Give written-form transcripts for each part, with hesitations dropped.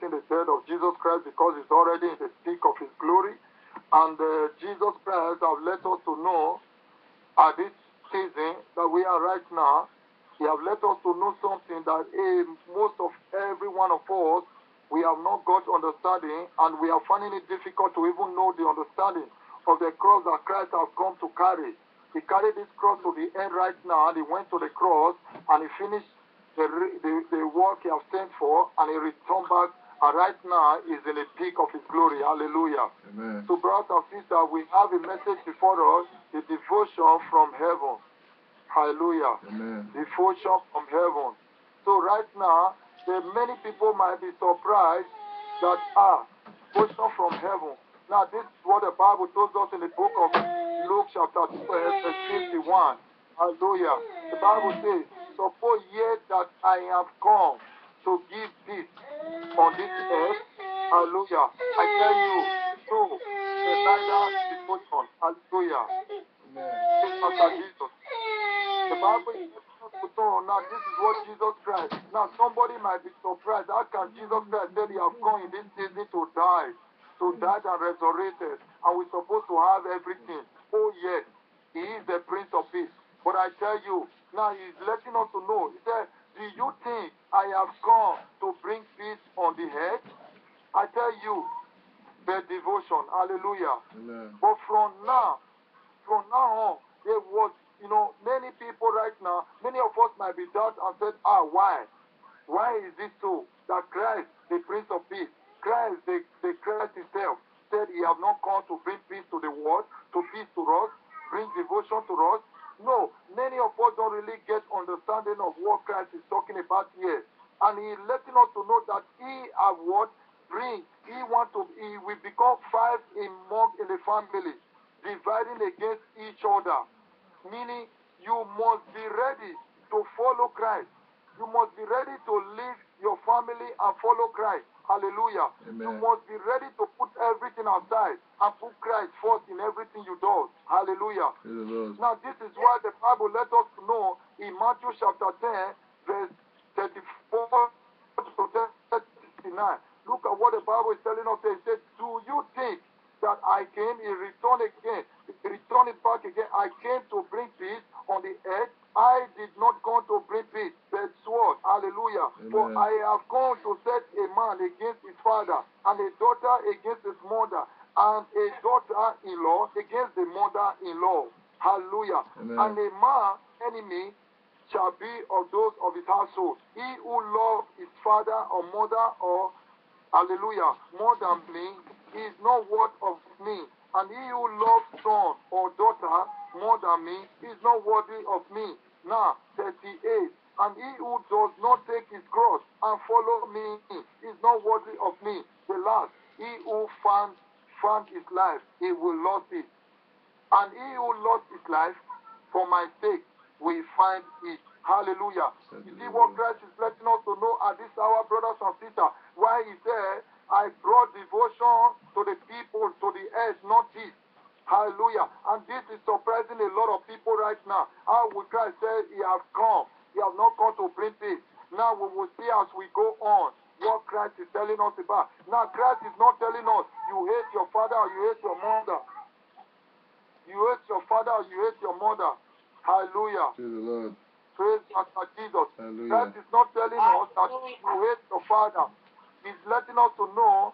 celebrating the death of Jesus Christ because he's already in the peak of his glory. And Jesus Christ have let us to know at this season that we are right now, he have let us to know something that most of every one of us, we have not got understanding, and we are finding it difficult to even know the understanding of the cross that Christ has come to carry. He carried this cross to the end right now, and he went to the cross, and he finished the work he has sent for, and he returned back, and right now is in the peak of his glory. Hallelujah. Amen. So, brothers and sisters, we have a message before us, the devotion from heaven. Hallelujah. Amen. Devotion from heaven. So right now, many people might be surprised that, devotion from heaven. Now, this is what the Bible tells us in the book of Luke chapter 2, verse 51. Hallelujah. The Bible says, suppose yet that I have come to give peace on this earth. Hallelujah. I tell you, no, the neither devotion. Hallelujah. Amen. Jesus. The Bible is now this is what Jesus Christ. Now somebody might be surprised. How can Jesus Christ say he have come in this season to die and resurrected, and we're supposed to have everything? Oh yes, he is the Prince of Peace. But I tell you, now he's letting us to know. He said, do you think I have come to bring peace on the earth? I tell you, the devotion. Hallelujah. Amen. But from now on, there was, many people right now, many of us might be doubt and said, why? Why is it so that Christ, the Prince of Peace, Christ, the Christ himself, said he have not come to bring peace to the world, to peace to us, bring devotion to us? No, many of us don't really get understanding of what Christ is talking about here. And he's letting us to know that he have what? Bring. He will become five in the family, dividing against each other. Meaning, you must be ready to follow Christ. You must be ready to leave your family and follow Christ. Hallelujah. Amen. You must be ready to put everything aside and put Christ first in everything you do. Hallelujah. Now, this is why the Bible let us know in Matthew chapter 10, verse 34 to 39. Look at what the Bible is telling us. It says, do you think that I came, he returned it back again. I came to bring peace on the earth. I did not come to bring peace, but sword. Hallelujah. Amen. For I have come to set a man against his father, and a daughter against his mother, and a daughter-in-law against the mother-in-law. Hallelujah. Amen. And a man enemy shall be of those of his household. He who loves his father or mother or, hallelujah, more than me, is not worth of me. And he who loves son or daughter more than me is not worthy of me. Now, 38. And he who does not take his cross and follow me is not worthy of me. The last, he who found his life, he will lose it. And he who lost his life for my sake will find it. Hallelujah. You see what Christ is letting us to know at this hour, brothers and sisters, why he said, I brought devotion to the people, to the earth, not peace. Hallelujah. And this is surprising a lot of people right now. How would Christ say he has come? He has not come to bring peace. Now we will see as we go on what Christ is telling us about. Now Christ is not telling us you hate your father or you hate your mother. You hate your father or you hate your mother. Hallelujah. Praise the Lord. Praise Master Jesus. Hallelujah. Christ is not telling us that you hate your father. He's letting us to know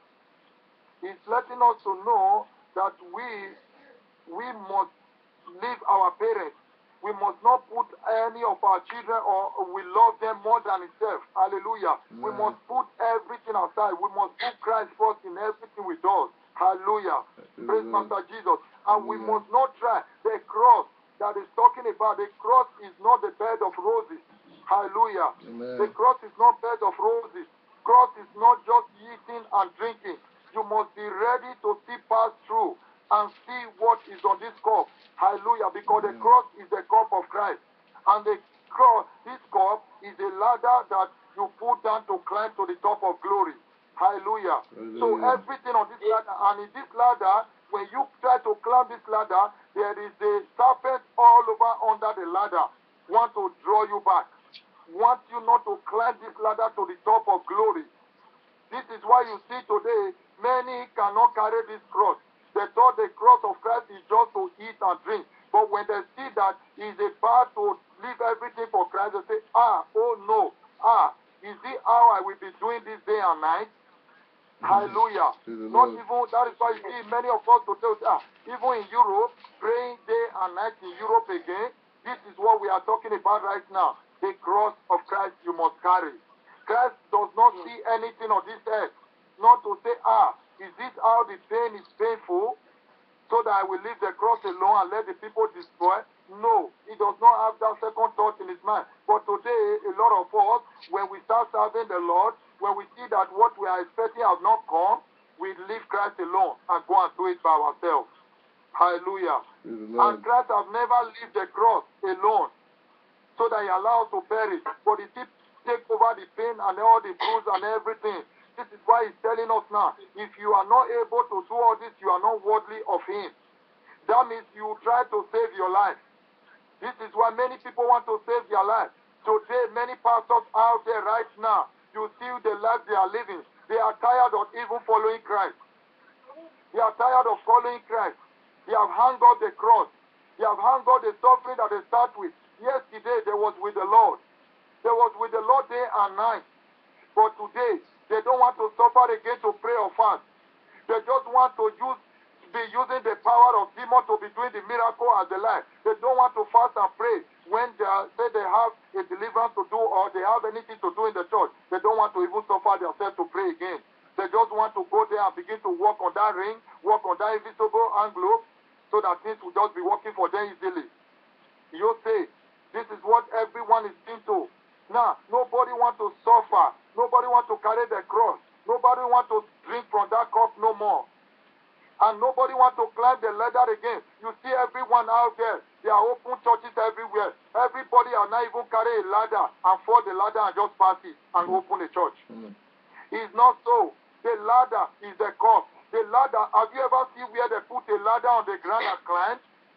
that we must leave our parents. We must not put any of our children or we love them more than itself. Hallelujah. Amen. We must put everything aside. We must put Christ first in everything we do. Hallelujah. Praise Master Jesus. And we must not try the cross that is talking about. The cross is not the bed of roses. Hallelujah. Amen. The cross is not bed of roses. Cross is not just eating and drinking. You must be ready to see pass through and see what is on this cup. Hallelujah. Because the cross is the cup of Christ. And the cross, this cup is a ladder that you put down to climb to the top of glory. Hallelujah. So everything on this ladder, and in this ladder, when you try to climb this ladder, there is a serpent all over under the ladder. Want to draw you back. Want you not to climb this ladder to the top of glory. This is why you see today, many cannot carry this cross. They thought the cross of Christ is just to eat and drink. But when they see that it's about to leave everything for Christ, they say, oh no, is it how I will be doing this day and night? Hallelujah. Not even, that is why you see many of us today, even in Europe, praying day and night in Europe again. This is what we are talking about right now. The cross of Christ you must carry. Christ does not see anything on this earth. Not to say, is this how the pain is painful? So that I will leave the cross alone and let the people destroy? No, he does not have that second thought in his mind. But today, a lot of us, when we start serving the Lord, when we see that what we are expecting has not come, we leave Christ alone and go and do it by ourselves. Hallelujah. And Christ has never left the cross alone so that he allows to perish. But he still takes over the pain and all the bruise and everything. This is why he's telling us now, if you are not able to do all this, you are not worthy of him. That means you try to save your life. This is why many people want to save their life. Today, many pastors out there right now, you see the life they are living. They are tired of even following Christ. They are tired of following Christ. They have hung out the cross. They have hung out the suffering that they start with. Yesterday, they was with the Lord. They was with the Lord day and night. But today, they don't want to suffer again to pray or fast. They just want to be using the power of demons to be doing the miracle as the life. They don't want to fast and pray when they say they have a deliverance to do or they have anything to do in the church. They don't want to even suffer themselves to pray again. They just want to go there and begin to walk on that ring, walk on that invisible envelope, so that things will just be working for them easily. You say, this is what everyone is into. Now, nobody wants to suffer. Nobody wants to carry the cross. Nobody wants to drink from that cup no more. And nobody wants to climb the ladder again. You see everyone out there. There are open churches everywhere. Everybody are now even carry a ladder and fall the ladder and just pass it and open a church. It's not so. The ladder is the cup. The ladder, have you ever seen where they put a ladder on the ground and climb?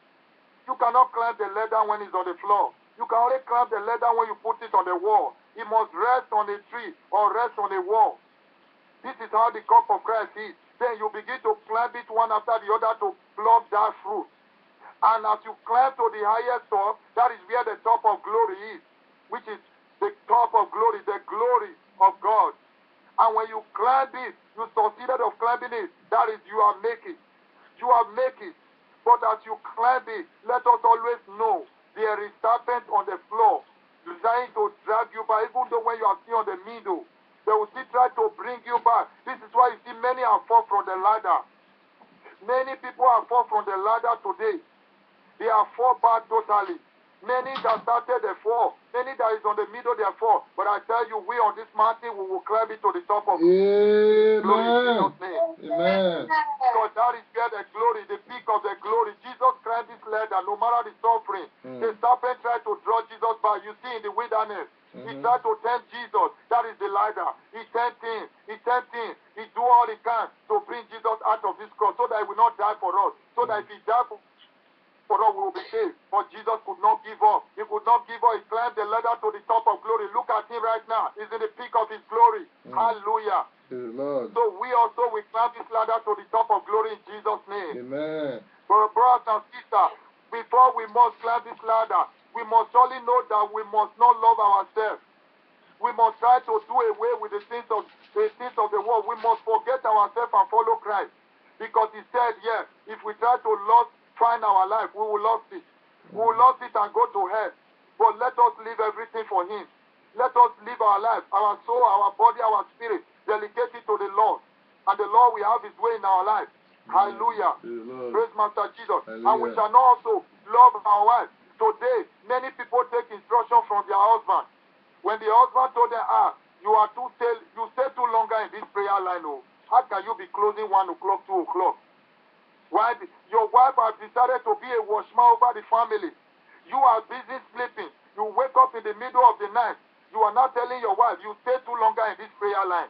You cannot climb the ladder when it's on the floor. You can only climb the ladder when you put it on the wall. It must rest on a tree or rest on a wall. This is how the cup of Christ is. Then you begin to climb it one after the other to pluck that fruit. And as you climb to the highest top, that is where the top of glory is, which is the top of glory, the glory of God. And when you climb it, you succeeded of climbing it, that is you are making. You are making. But as you climb it, let us always know there is serpent on the floor trying to drag you back, even though when you are still on the middle, they will still try to bring you back. This is why you see many are fall from the ladder. Many people are fall from the ladder today. They are fall back totally. Many that started the fall, many that is on the middle, they are fall. But I tell you, we on this mountain, we will climb it to the top of glory in Jesus' name. Amen. Because that is where the glory, the peak of the glory. Jesus climbed this ladder, no matter the suffering. The serpent tried to draw Jesus back. You see in the wilderness, he tried to tempt Jesus. That is the ladder. He tempted him. He do all he can to bring Jesus out of this cross so that he will not die for us. So that if he died for us, we will be saved. But Jesus could not give up. He could not give up. He climbed the ladder to the top of glory. Look at him right now. He's in the peak of his glory. Hallelujah. Lord. So we also will climb this ladder to the top of glory in Jesus' name. Amen. For brothers and sisters, before we must climb this ladder, we must surely know that we must not love ourselves. We must try to do away with the sins of the world. We must forget ourselves and follow Christ. Because he said, yes, if we try to find our life, we will lose it. We will lose it and go to hell. But let us leave everything for him. Let us live our life, our soul, our body, our spirit, delegate it to the Lord. And the Lord will have his way in our life. Hallelujah. Praise Master Jesus. Hallelujah. And we shall not also love our wife. Today, many people take instruction from their husband. When the husband told them, you stay too longer in this prayer line. Oh, how can you be closing 1 o'clock, 2 o'clock? Why? Your wife has decided to be a watchman over the family. You are busy sleeping. You wake up in the middle of the night. You are not telling your wife, you stay too longer in this prayer line.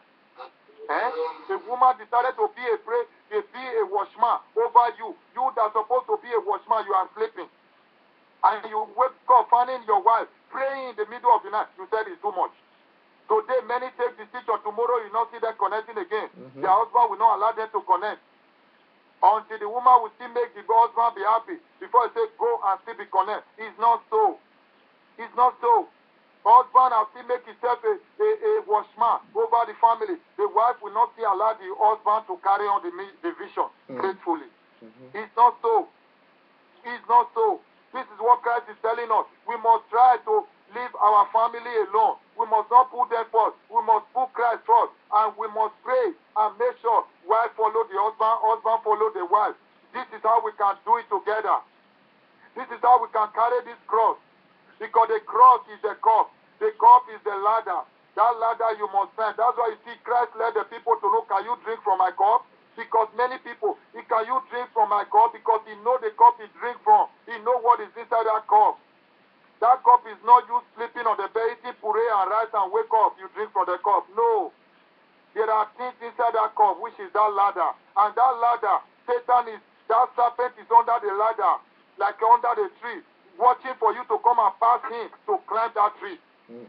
The woman decided to be a watchman over you. You that are supposed to be a watchman, you are sleeping. And you wake up finding your wife praying in the middle of the night. You said it's too much. Today, many take decision. Tomorrow, you not see them connecting again. Their husband will not allow them to connect. Until the woman will still make the husband be happy before he say, go and still be connect. It's not so. It's not so. Husband has still make himself a watchman over the family. The wife will not still allow the husband to carry on the vision faithfully. It's not so. It's not so. This is what Christ is telling us. We must try to leave our family alone. We must not put them first. We must put Christ first. And we must pray and make sure wife follow the husband, husband follow the wife. This is how we can do it together. This is how we can carry this cross. Because the cross is the cup. The cup is the ladder. That ladder you must stand. That's why you see Christ led the people to know, can you drink from my cup? Because many people, can you drink from my cup? Because he know the cup he drink from. He know what is inside that cup. That cup is not you sleeping on the bed, eating puree and rice and wake up, you drink from the cup. No. There are things inside that cup, which is that ladder. And that ladder, Satan is, that serpent is under the ladder, like under the tree, watching for you to come and pass him to climb that tree.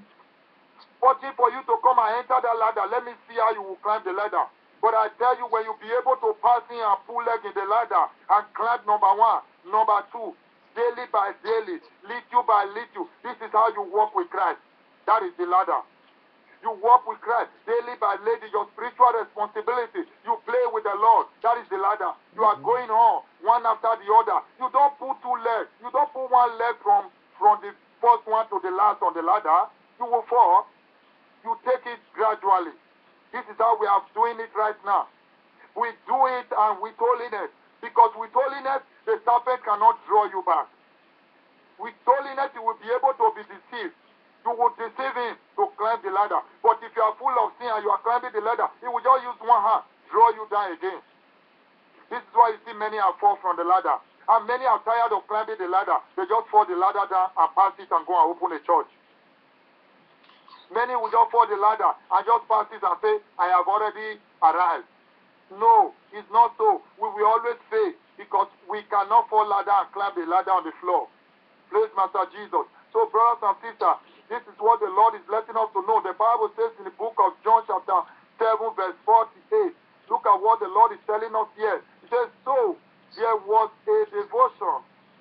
Watching for you to come and enter that ladder. Let me see how you will climb the ladder. But I tell you, when you be able to pass in and pull leg in the ladder and climb number one, number two, daily by daily, little by little, this is how you walk with Christ. That is the ladder. You walk with Christ daily by daily, your spiritual responsibility. You play with the Lord. That is the ladder. You are going on one after the other. You don't put two legs. You don't put one leg from the first one to the last on the ladder. You will fall. You take it gradually. This is how we are doing it right now. We do it and with holiness. Because with holiness, the serpent cannot draw you back. With holiness, you will be able to be deceived. You will deceive him to climb the ladder. But if you are full of sin and you are climbing the ladder, he will just use one hand, draw you down again. This is why you see many are fall from the ladder. And many are tired of climbing the ladder. They just fall the ladder down and pass it and go and open a church. Many will just fall the ladder and just pass it and say, I have already arrived. No, it's not so. We will always fail because we cannot fall ladder and climb the ladder on the floor. Praise Master Jesus. So brothers and sisters, this is what the Lord is letting us to know. The Bible says in the book of John chapter 7 verse 48. Look at what the Lord is telling us here. It says, so there was a devotion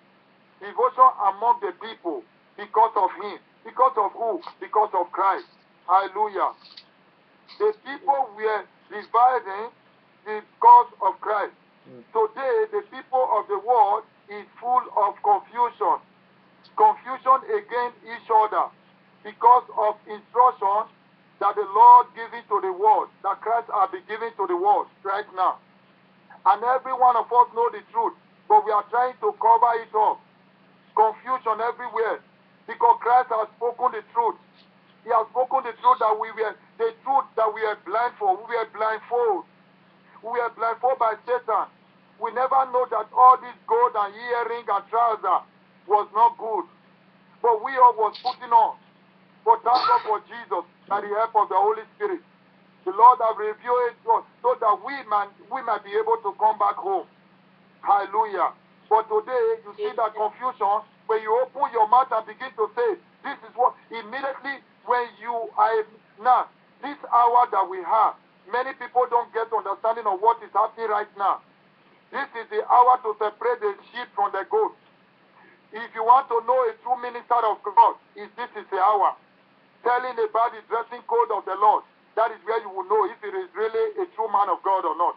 among the people because of him. Because of who? Because of Christ. Hallelujah. The people were dividing because of Christ. Today, the people of the world is full of confusion. Confusion against each other because of instruction that the Lord giving to the world, that Christ has been giving to the world right now. And every one of us know the truth, but we are trying to cover it up. Confusion everywhere. Because Christ has spoken the truth. He has spoken the truth that we were blind for. We were blindfold. We were blindfold by Satan. We never know that all this gold and earring and trouser was not good. But we all was putting on. But thank God for Jesus and the help of the Holy Spirit. The Lord has revealed it to us so that we might be able to come back home. Hallelujah. But today, you see that confusion. When you open your mouth and begin to say, this is what, immediately when you are, now, this hour that we have, many people don't get understanding of what is happening right now. This is the hour to separate the sheep from the goat. If you want to know a true minister of God, this is the hour. Telling about the dressing code of the Lord, that is where you will know if it is really a true man of God or not.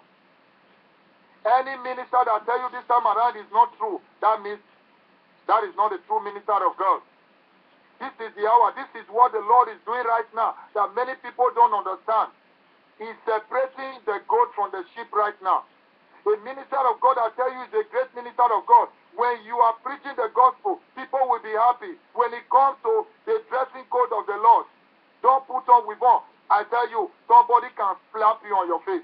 Any minister that tell you this time around is not true, that means that is not a true minister of God. This is the hour. This is what the Lord is doing right now that many people don't understand. He's separating the goat from the sheep right now. A minister of God, I tell you, is a great minister of God. When you are preaching the gospel, people will be happy. When it comes to the dressing code of the Lord, don't put on with on. I tell you, somebody can slap you on your face.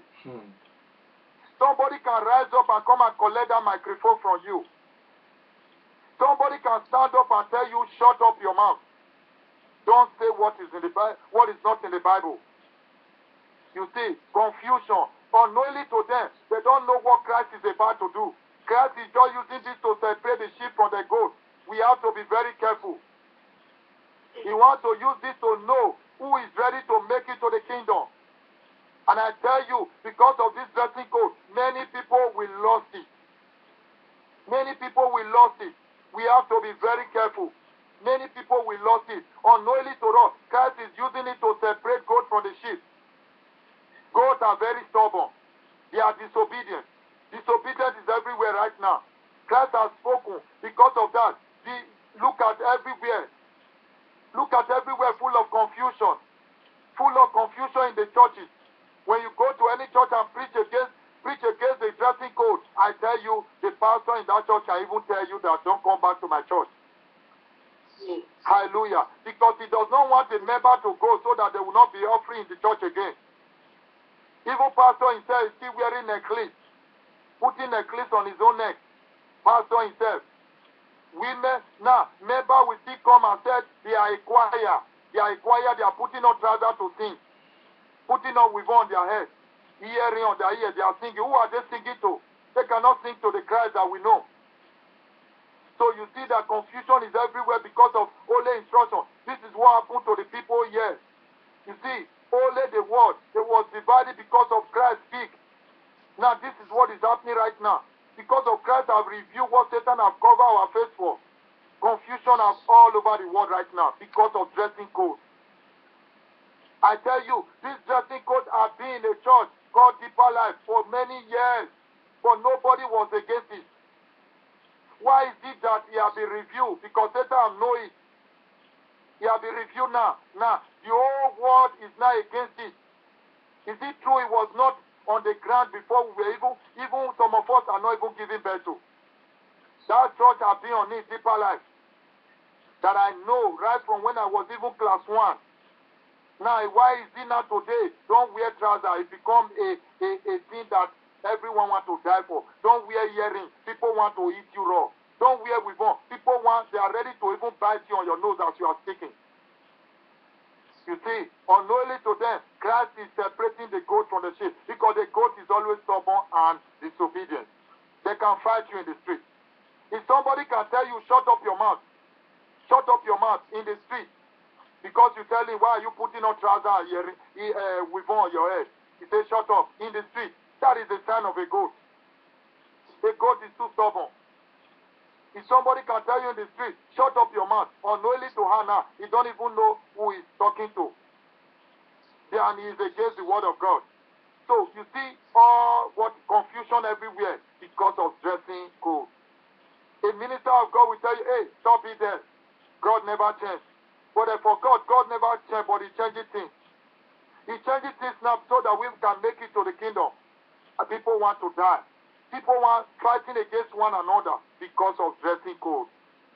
Somebody can rise up and come and collect that microphone from you. Somebody can stand up and tell you, shut up your mouth. Don't say what is in the Bible, what is not in the Bible. You see, confusion. Unknowingly to them, they don't know what Christ is about to do. Christ is just using this to separate the sheep from the goat. We have to be very careful. He wants to use this to know who who is ready to make it to the kingdom. And I tell you, because of this dressing code, many people will lose it. Many people will lose it. We have to be very careful. Many people will lose it. Unknowingly to us, Christ is using it to separate goat from the sheep. Goats are very stubborn. They are disobedient. Disobedience is everywhere right now. Christ has spoken. Because of that, look at everywhere. Look at everywhere full of confusion. Full of confusion in the churches. When you go to any church and preach against the dressing code, I tell you, the pastor in that church can even tell you that don't come back to my church. Yes. Hallelujah. Because he does not want a member to go so that they will not be offering in the church again. Even pastor himself is still wearing a necklace, putting a necklace on his own neck. Pastor himself. Women, now, member will still come and say they are a choir. They are a choir, they are putting on trousers to sing. Putting on weave on their head, earring on their ear, they are singing. Who are they singing to? They cannot sing to the Christ that we know. So you see that confusion is everywhere because of only instruction. This is what happened to the people here. You see, only the word, it was divided because of Christ speak. Now this is what is happening right now. Because of Christ have revealed what Satan have covered our face for. Confusion is all over the world right now because of dressing code. I tell you, this dressing code has been in a church called Deeper Life for many years, but nobody was against it. Why is it that he has been reviewed? Because Satan knows it. He has been reviewed now. Now, the whole world is now against it. Is it true it was not on the ground before we were even some of us are not even giving birth to? That church has been on it, Deeper Life. That I know right from when I was even class 1. Now, why is it not today? Don't wear trousers. It becomes a thing that everyone wants to die for. Don't wear earrings. People want to eat you raw. Don't wear weave on. People they are ready to even bite you on your nose as you are speaking. You see, unknowingly to them, Christ is separating the goat from the sheep because the goat is always stubborn and disobedient. They can fight you in the street. If somebody can tell you, shut up your mouth in the street, because you tell him, why are you putting on trousers with on your head? He says, shut up. In the street, that is the sign of a goat. A goat is too stubborn. If somebody can tell you in the street, shut up your mouth, unknowingly to her now, he don't even know who he's talking to. And he is against the word of God. So you see all what confusion everywhere because of dressing code. A minister of God will tell you, hey, stop it there. God never changed. But for God never changed, but he changes things. He changes things now so that we can make it to the kingdom. And people want to die. People want fighting against one another because of dressing code.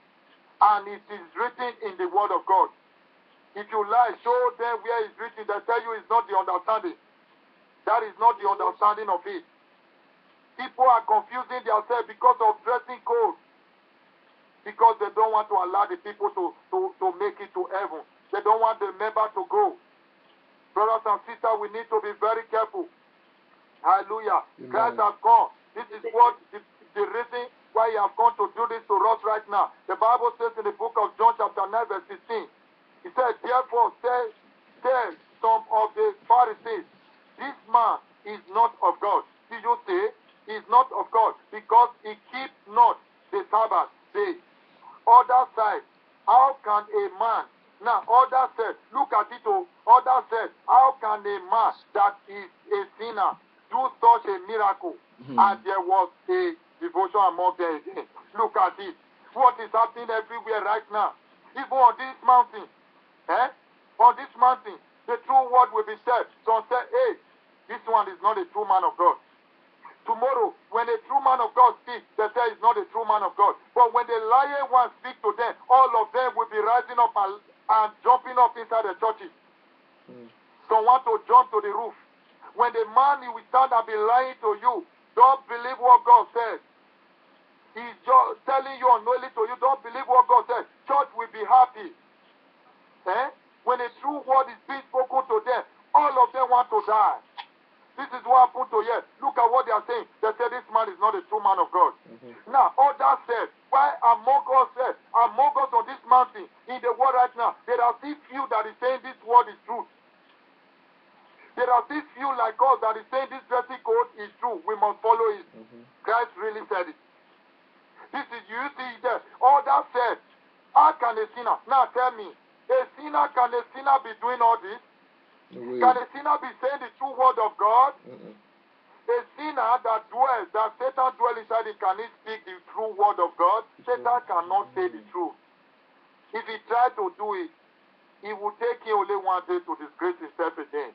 And it is written in the word of God. If you lie, show them where it's written. They tell you it's not the understanding. That is not the understanding of it. People are confusing themselves because of dressing code. Because they don't want to allow the people to make it to heaven. They don't want the member to go. Brothers and sisters, we need to be very careful. Hallelujah. Amen. Christ has come. This is what the reason why he has come to do this to us right now. The Bible says in the book of John chapter 9 verse 16, he said, therefore say some of the Pharisees, this man is not of God. Did you say he is not of God? Because he keeps not the Sabbath day. Other side, how can a man, now other said, look at it, other said, how can a man that is a sinner do such a miracle? And there was a devotion among them again. Look at it. What is happening everywhere right now? Even on this mountain, on this mountain, the true word will be said. Some say, hey, this one is not a true man of God. Tomorrow, when a true man of God speaks, they say he's not a true man of God. But when the lying one speaks to them, all of them will be rising up and jumping up inside the churches. Some want to jump to the roof. When the man will stand and be lying to you, don't believe what God says. He's just telling you unknowingly to you, don't believe what God says. Church will be happy. When a true word is being spoken to them, all of them want to die. This is what happened to here. Look at what they are saying. They say this man is not a true man of God. Now, others said, why among us on this mountain, in the world right now, there are still few that is saying this word is truth. There are still few like us that is saying this dressing code is true. We must follow it. Christ really said it. This is, you see there. Others said, how can a sinner, now tell me, can a sinner be doing all this? Can a sinner be saying the true word of God? A sinner that Satan dwells inside him, can he speak the true word of God? Satan cannot say the truth. If he tried to do it, it would take him only one day to disgrace himself again.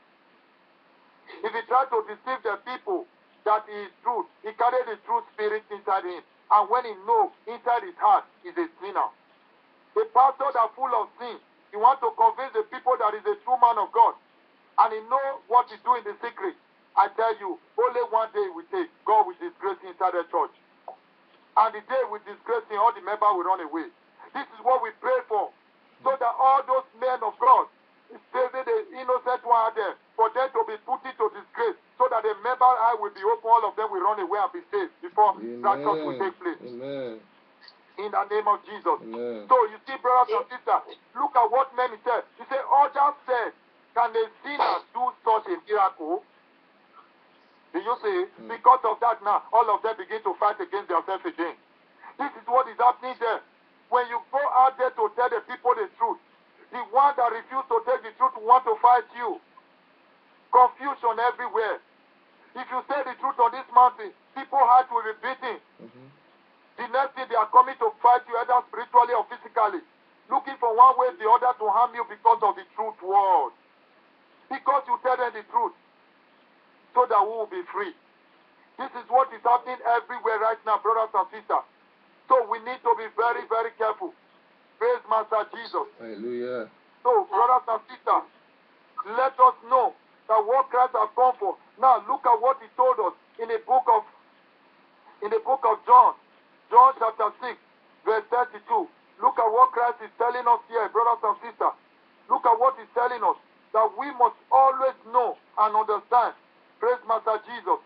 If he tried to deceive the people that he is truth, he carried the true spirit inside him. And when he knows inside his heart, he's a sinner. A pastor that full of sin, he wants to convince the people that he's a true man of God. And he knows what he do in the secret. I tell you, only one day will take. God will disgrace him inside the church. And the day we disgrace him, all the members will run away. This is what we pray for. So that all those men of God, especially the innocent one out there, for them to be put into disgrace, so that the member eye will be open, all of them will run away and be saved before that church will take place. Amen. In the name of Jesus. Amen. So you see, brothers and sisters, look at what many said. He said, others said, can a sinner do such a miracle? Do you see? Because of that now, all of them begin to fight against themselves again. This is what is happening there. When you go out there to tell the people the truth, the one that refuse to tell the truth want to fight you. Confusion everywhere. If you say the truth on this mountain, people's heart will be beating. The next thing they are coming to fight you, either spiritually or physically, looking for one way or the other to harm you because of the truth word. Because you tell them the truth, so that we will be free. This is what is happening everywhere right now, brothers and sisters. So we need to be very, very careful. Praise Master Jesus. Hallelujah. So, brothers and sisters, let us know that what Christ has come for. Now, look at what he told us in the book of John. John chapter 6, verse 32. Look at what Christ is telling us here, brothers and sisters. Look at what he's telling us. That we must always know and understand. Praise Master Jesus.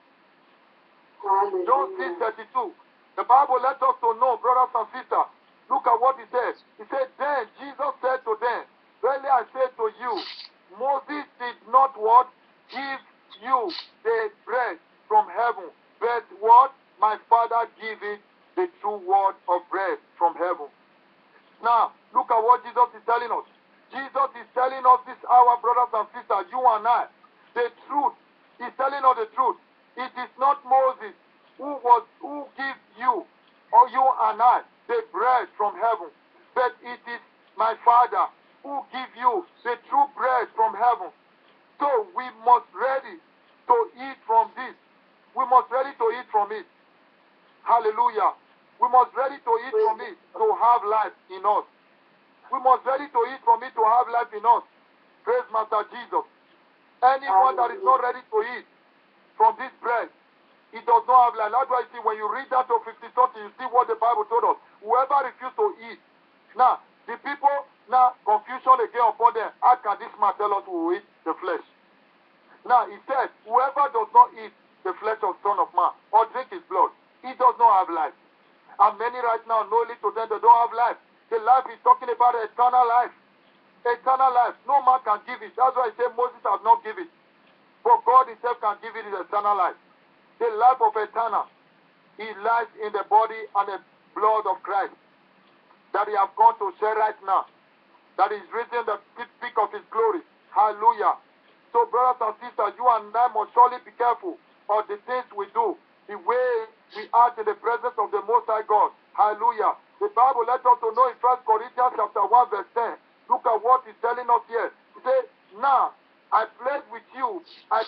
John 6, 32. The Bible lets us to know, brothers and sisters. Look at what he said. He said, then Jesus said to them, verily I say to you, Moses did not what? Give you the bread from heaven. But what? My Father give it the true word of bread from heaven. Now, look at what Jesus is telling us. Jesus is telling us this hour, brothers and sisters, you and I, the truth. He's telling us the truth. It is not Moses who gives you or you and I the bread from heaven, but it is my Father who gives you the true bread from heaven. So we must ready to eat from this. We must ready to eat from it. Hallelujah. We must ready to eat from it to have life in us. We must ready to eat from it to have life in us. Praise Master Jesus. Anyone that is not ready to eat from this bread, he does not have life. That's why you see, when you read that to 50 something, you see what the Bible told us. Whoever refused to eat. Now, the people, now, confusion again upon them. How can this man tell us who will eat the flesh? Now, he said, whoever does not eat the flesh of Son of Man or drink his blood, he does not have life. And many right now know it to them, they don't have life. The life is talking about eternal life. Eternal life. No man can give it. That's why I say Moses has not given it. But God himself can give it eternal life. The life of eternal. He lies in the body and the blood of Christ that he has gone to share right now. That is written the peak of his glory. Hallelujah. So brothers and sisters, you and I must surely be careful of the things we do. The way we act in the presence of the Most High God. Hallelujah. The Bible lets us to know in 1 Corinthians chapter 1 verse 10. Look at what he's telling us here. He says, now I plead with you,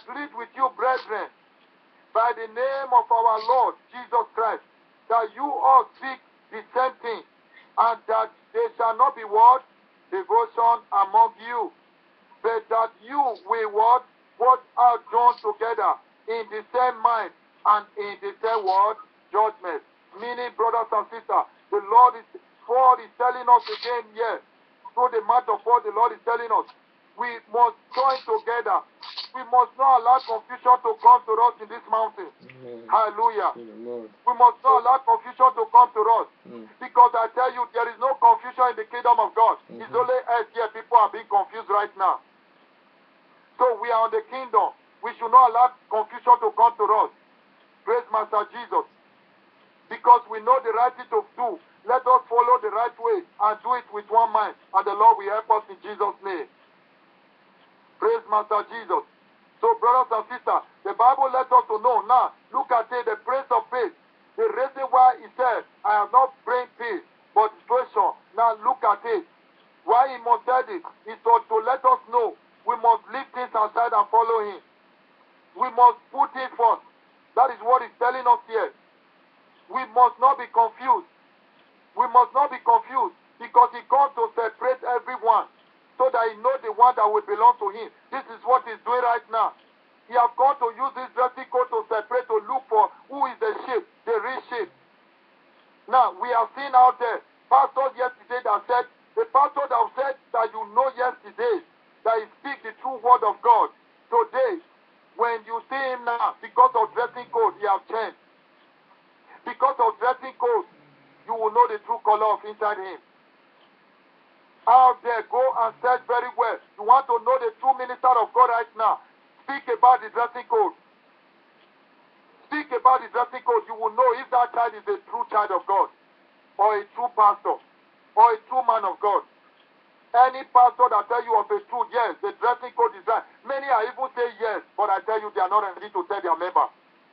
brethren, by the name of our Lord Jesus Christ, that you all speak the same thing, and that there shall not be what? Devotion among you, but that you will what? Work out joined together in the same mind and in the same word, judgment. Meaning, brothers and sisters, Paul is telling us again here, through the mouth of Paul, the Lord is telling us, we must join together We must not allow confusion to come to us in this mountain. Hallelujah. We must not allow confusion to come to us. Because I tell you, there is no confusion in the kingdom of God. It's only us here. People are being confused right now. So we are on the kingdom. We should not allow confusion to come to us. Praise Master Jesus. Because we know the right thing to do. Let us follow the right way and do it with one mind. And the Lord will help us in Jesus' name. Praise Master Jesus. So brothers and sisters, the Bible lets us to know now. Look at it, the Prince of Peace. The reason why he said, I have not bring peace, but situation. Now look at it. Why he must say this is to let us know we must leave things aside and follow him. We must put it first. That is what he's telling us here. We must not be confused. We must not be confused because he comes to separate everyone so that he knows the one that will belong to him. This is what he's doing right now. He has come to use this dressing code to separate, to look for who is the sheep, the real sheep. Now, we have seen out there pastors yesterday that said, the pastor that said that you know yesterday, that he speaks the true word of God. Today, when you see him now, because of dressing code, he has changed. Because of dressing code, you will know the true color of inside him. Out there, go and search very well. You want to know the true minister of God right now. Speak about the dressing code. Speak about the dressing code. You will know if that child is a true child of God, or a true pastor, or a true man of God. Any pastor that tell you of a truth, yes, the dressing code is right. Many are even say yes, but I tell you they are not ready to tell their member.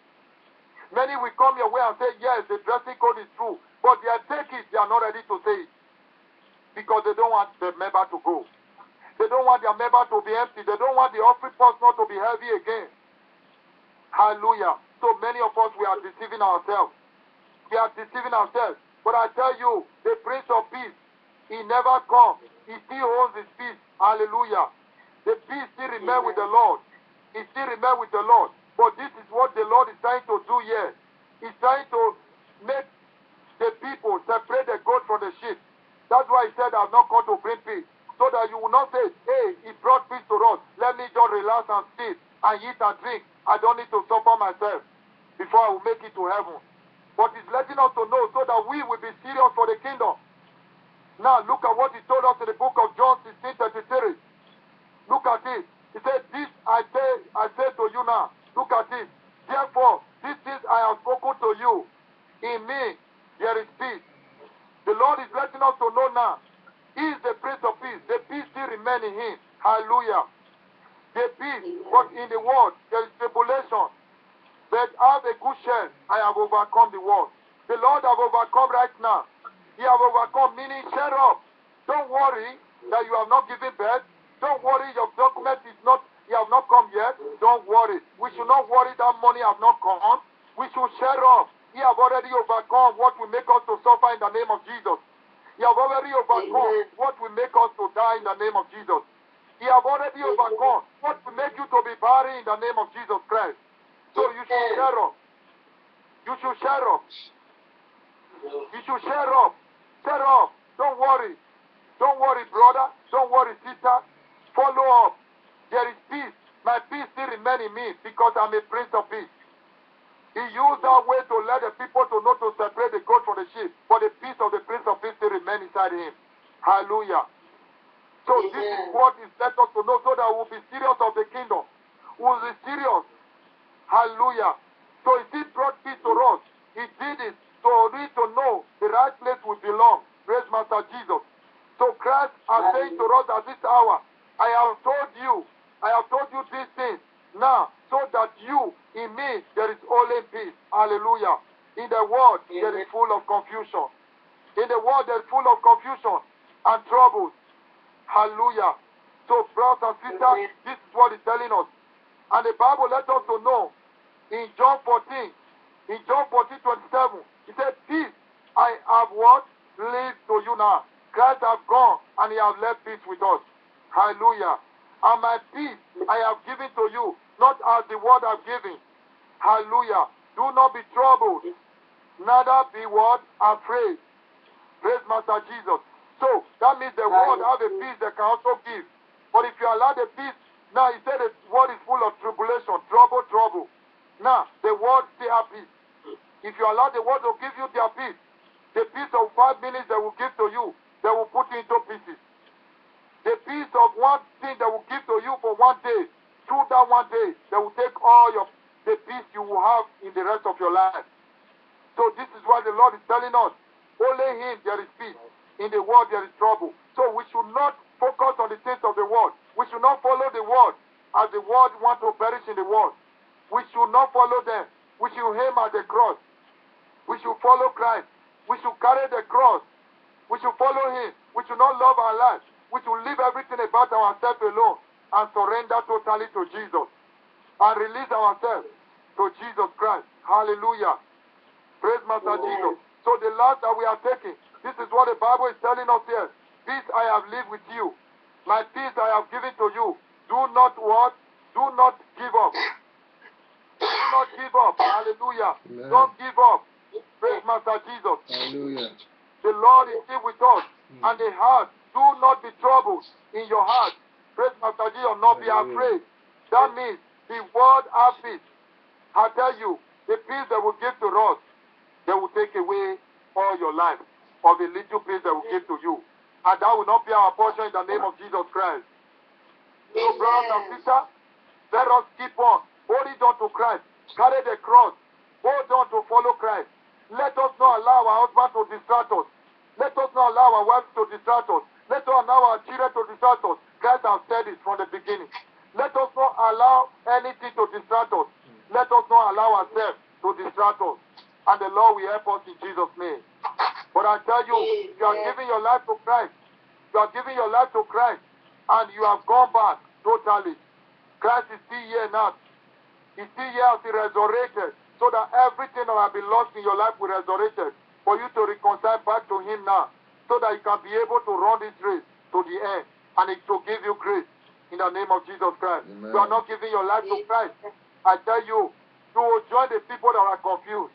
Many will come your way and say yes, the dressing code is true, but they take it, they are not ready to say it. Because they don't want the member to go. They don't want their member to be empty. They don't want the offering box not to be heavy again. Hallelujah. So many of us, we are deceiving ourselves. We are deceiving ourselves. But I tell you, the Prince of Peace, he never comes. He still holds his peace. Hallelujah. The peace still remains with the Lord. He still remains with the Lord. But this is what the Lord is trying to do here. He's trying to make the people separate the goat from the sheep. That's why he said, I have not come to bring peace. So that you will not say, hey, he brought peace to us. Let me just relax and sit and eat and drink. I don't need to suffer myself before I will make it to heaven. But he's letting us to know so that we will be serious for the kingdom. Now look at what he told us in the book of John 16:33. Look at it. He said, this I say to you now. Look at it. Therefore, these things I have spoken to you. In me there is peace. The Lord is letting us to know now. He is the Prince of Peace. The peace still remains in him. Hallelujah. The peace, but in the world there is tribulation. But have a good share. I have overcome the world. The Lord have overcome right now. He have overcome, meaning share up. Don't worry that you have not given birth. Don't worry your document is not, you have not come yet. Don't worry. We should not worry that money have not come. We should share up. He have already overcome what will make us to suffer in the name of Jesus. He have already overcome what will make us to die in the name of Jesus. He have already overcome what will make you to be buried in the name of Jesus Christ. So you should share up. You should share up. You should share up. Share up. Don't worry. Don't worry, brother. Don't worry, sister. Follow up. There is peace. My peace still remains in me because I'm a Prince of Peace. He used that way to let the people to know to separate the goat from the sheep. But the peace of the Prince of Peace still remains inside him. Hallelujah. So this is what is let us to know so that we'll be serious of the kingdom. We'll be serious. Hallelujah. So he still brought peace to us. He did it so we to know the right place we belong. Praise Master Jesus. So Christ is saying to us at this hour, I have told you these things now, so that you, in me, there is only peace. Hallelujah. In the world, there is full of confusion. In the world, there is full of confusion and troubles. Hallelujah. So, brothers and sisters, this is what he's telling us. And the Bible lets us to know in John 14, in John 14:27, he said, peace I have what? Leave to you now. Christ has gone and he has left peace with us. Hallelujah. And my peace I have given to you, not as the world have given. Hallelujah. Do not be troubled, neither be what? Afraid. Praise Master Jesus. So, that means the world have a peace they can also give. But if you allow the peace Now he said the world is full of tribulation, trouble, trouble. Now the world still have peace. If you allow the world to give you their peace, the peace of 5 minutes they will give to you, they will put you into pieces. The peace of one thing they will give to you for 1 day, through that 1 day, they will take all the peace you will have in the rest of your life. So this is what the Lord is telling us. Only Him there is peace. In the world there is trouble. So we should not focus on the things of the world. We should not follow the world as the world wants to perish in the world. We should not follow them. We should aim at the cross. We should follow Christ. We should carry the cross. We should follow Him. We should not love our lives. We should leave everything about ourselves alone and surrender totally to Jesus and release ourselves to Jesus Christ. Hallelujah. Praise Master Jesus. So the last that we are taking, this is what the Bible is telling us here. Peace I have lived with you. My peace I have given to you. Do not what? Do not give up. Do not give up. Hallelujah. Amen. Don't give up. Praise Master Jesus. Hallelujah. The Lord is still with us. And the heart, do not be troubled in your heart. Praise Master Jesus. Not be afraid. That means the world has peace. I tell you, the peace they will give to us, they will take away all your life, or the little peace they will give to you. And that will not be our portion in the name of Jesus Christ. So, brothers and sisters, let us keep on holding on to Christ. Carry the cross. Hold on to follow Christ. Let us not allow our husband to distract us. Let us not allow our wives to distract us. Let us not allow our children to distract us. Christ has said it from the beginning. Let us not allow anything to distract us. Let us not allow ourselves to distract us. And the Lord will help us in Jesus' name. But I tell you, you are giving your life to Christ. You are giving your life to Christ. And you have gone back totally. Christ is still here now. He's still here as He resurrected. So that everything that has been lost in your life will resurrected. For you to reconcile back to Him now. So that you can be able to run this race to the end. And it will give you grace. In the name of Jesus Christ. Amen. You are not giving your life to Christ. I tell you, you will join the people that are confused.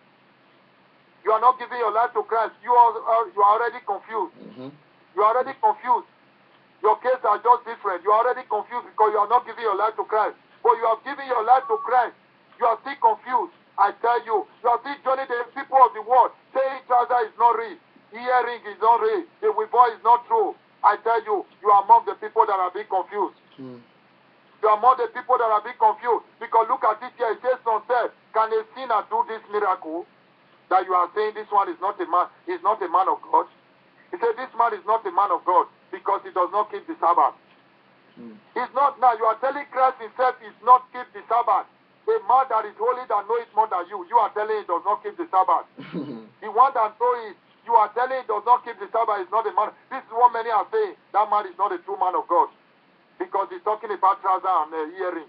You are not giving your life to Christ. You are already confused. You are already confused. Your case are just different. You are already confused because you are not giving your life to Christ. But you have given your life to Christ. You are still confused. I tell you, you are still joining the people of the world, saying trouser is not real, earring is not real, the voice is not true. I tell you, you are among the people that are being confused. You are among the people that are being confused. Because look at it here. It says, "Son said, can a sinner do this miracle?" That you are saying this one is not a man, is not a man of God. He said this man is not a man of God because he does not keep the Sabbath. It's not now. You are telling Christ Himself is not keep the Sabbath. A man that is holy that knows more than you are telling he does not keep the Sabbath. The one that knows it, you are telling he does not keep the Sabbath is not a man. This is what many are saying. That man is not a true man of God because he's talking about trouser and earring.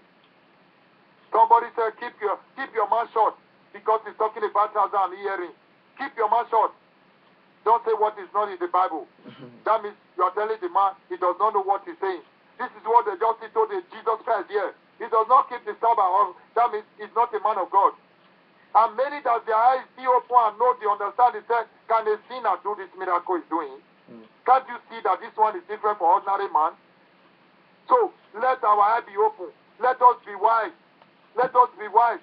Somebody said keep your mouth shut. Because he's talking about trouser and earring. Keep your mouth shut. Don't say what is not in the Bible. That means you are telling the man he does not know what he's saying. This is what they just told Jesus Christ here. He does not keep the Sabbath. That means he's not a man of God. And many that their eyes see open and know they understand, they say, can a sinner do this miracle he's doing? Can't you see that this one is different from ordinary man? So let our eye be open. Let us be wise. Let us be wise.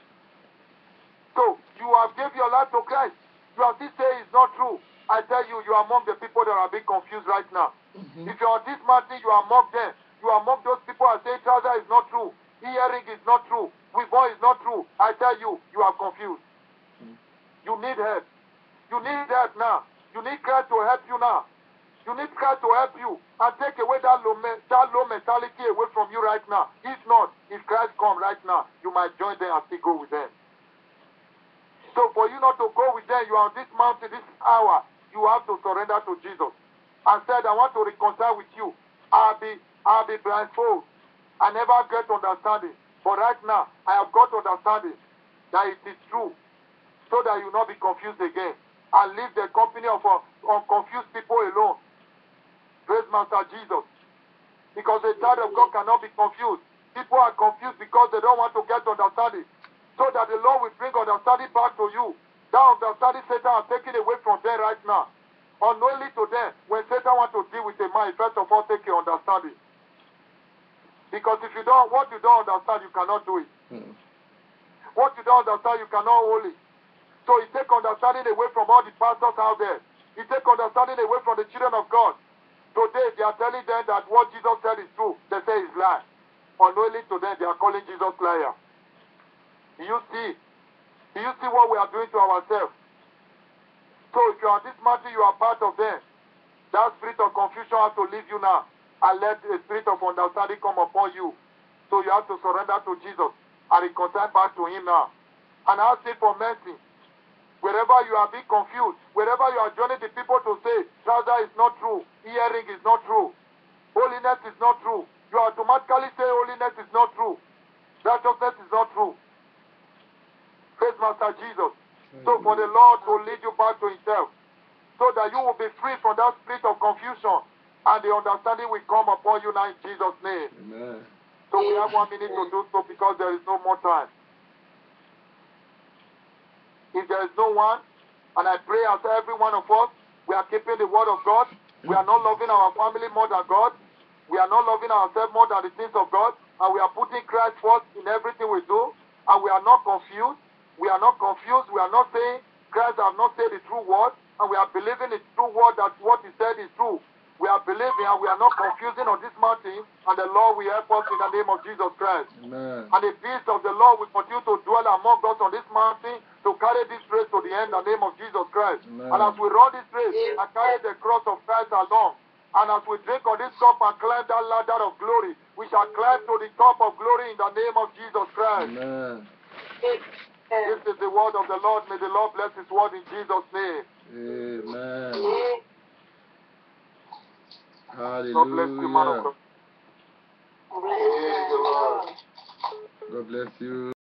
So, you have given your life to Christ. You have this saying it's not true. I tell you, you are among the people that are being confused right now. If you are on this mountain, you are among them. You are among those people that say trouser is not true. Earring is not true. Voice is not true. I tell you, you are confused. You need help. You need help now. You need Christ to help you now. You need Christ to help you and take away that low mentality away from you right now. If not, if Christ comes right now, you might join them and still go with them. So for you not to go with them, you are on this mountain, this hour, you have to surrender to Jesus. And said, I want to reconcile with you. I'll be blindfold. I never get understanding. But right now, I have got understanding that it is true. So that you will not be confused again. And leave the company of confused people alone. Praise Master Jesus. Because the child of God cannot be confused. People are confused because they don't want to get understanding. So that the Lord will bring understanding back to you. That understanding Satan has taken away from them right now. Unknowingly to them, when Satan wants to deal with a man, he first of all take your understanding. Because if you don't, what you don't understand, you cannot do it. What you don't understand, you cannot hold it. So you take understanding away from all the pastors out there. You take understanding away from the children of God. Today, they are telling them that what Jesus said is true. They say it's lie. Unknowingly to them, they are calling Jesus liar. Do you see? Do you see what we are doing to ourselves? So if you are this mountain, you are part of them. That spirit of confusion has to leave you now. And let the spirit of understanding come upon you. So you have to surrender to Jesus and reconcile back to him now. And ask him for mercy. Wherever you are being confused, wherever you are joining the people to say, trouser is not true, earring is not true, holiness is not true, you automatically say holiness is not true, righteousness is not true. Praise Master Jesus. So for the Lord to lead you back to himself, so that you will be free from that spirit of confusion, and the understanding will come upon you now in Jesus' name. Amen. So we have 1 minute to do so because there is no more time. If there is no one, and I pray as every one of us, we are keeping the word of God. We are not loving our family more than God. We are not loving ourselves more than the things of God. And we are putting Christ first in everything we do. And we are not confused. We are not confused. We are not saying Christ has not said the true word. And we are believing the true word that what he said is true. We are believing and we are not confusing on this mountain. And the Lord will help us in the name of Jesus Christ. Amen. And the peace of the Lord will continue to dwell among us on this mountain to carry this race to the end in the name of Jesus Christ. Amen. And as we run this race and carry the cross of Christ along, and as we drink on this cup and climb that ladder of glory, we shall climb to the top of glory in the name of Jesus Christ. Amen. This is the word of the Lord. May the Lord bless his word in Jesus' name. Amen. God bless you, man of Hallelujah. God. God bless you.